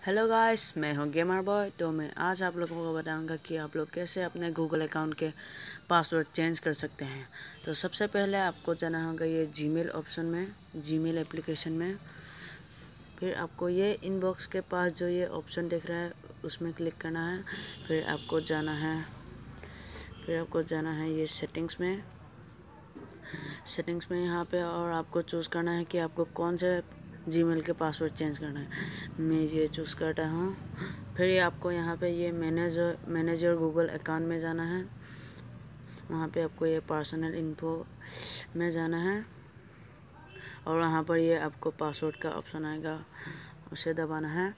Hello guys, मैं हूं gamer boy. तो मैं आज आप लोगों को बताऊंगा कि आप लोग कैसे अपने गूगल अकाउंट के पासवर्ड चेंज कर सकते हैं। तो सबसे पहले आपको जाना होगा ये जीमेल ऑप्शन में, जीमेल एप्लीकेशन में। फिर आपको ये इनबॉक्स के पास जो ये ऑप्शन दिख रहा है उसमें क्लिक करना है। फिर आपको जाना है ये सेटिंग्स में यहाँ पे, और आपको चूज़ करना है कि आपको कौन से जीमेल के पासवर्ड चेंज करना है। मैं ये चूज़ करता हूँ। फिर ये आपको यहाँ पे ये मैनेजर गूगल अकाउंट में जाना है। वहाँ पे आपको ये पर्सनल इन्फो में जाना है, और वहाँ पर ये आपको पासवर्ड का ऑप्शन आएगा, उसे दबाना है।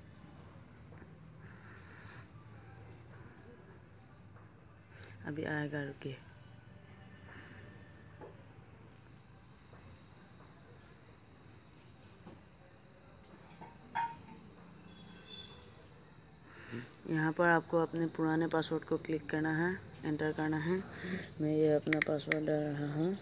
अभी आएगा, रुकिए। यहाँ पर आपको अपने पुराने पासवर्ड को क्लिक करना है, एंटर करना है। मैं ये अपना पासवर्ड डाल रहा हूँ।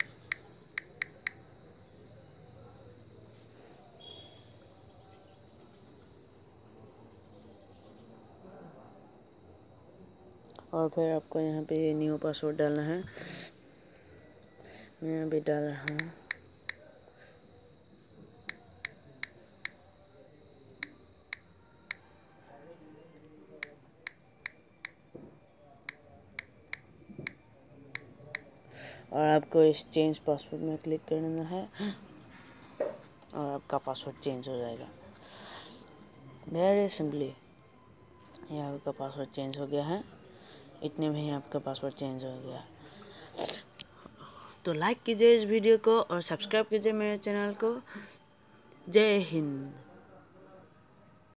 और फिर आपको यहाँ पे ये न्यू पासवर्ड डालना है। मैं अभी डाल रहा हूँ। और आपको इस चेंज पासवर्ड में क्लिक करना है, और आपका पासवर्ड चेंज हो जाएगा। वेरी सिंपली ये आपका पासवर्ड चेंज हो गया है। इतने में ही आपका पासवर्ड चेंज हो गया। तो लाइक कीजिए इस वीडियो को और सब्सक्राइब कीजिए मेरे चैनल को। जय हिंद।